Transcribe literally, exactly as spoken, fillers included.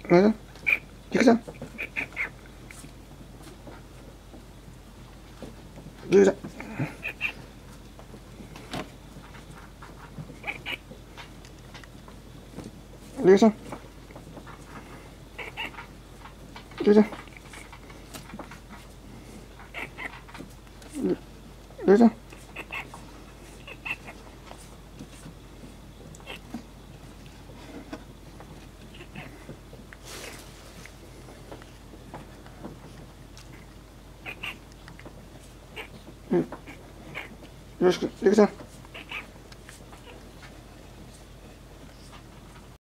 来着，行くじゃん。行くじゃん。行くじゃん。行くじゃん。行くじゃん。うん。よろしく、行くじゃん。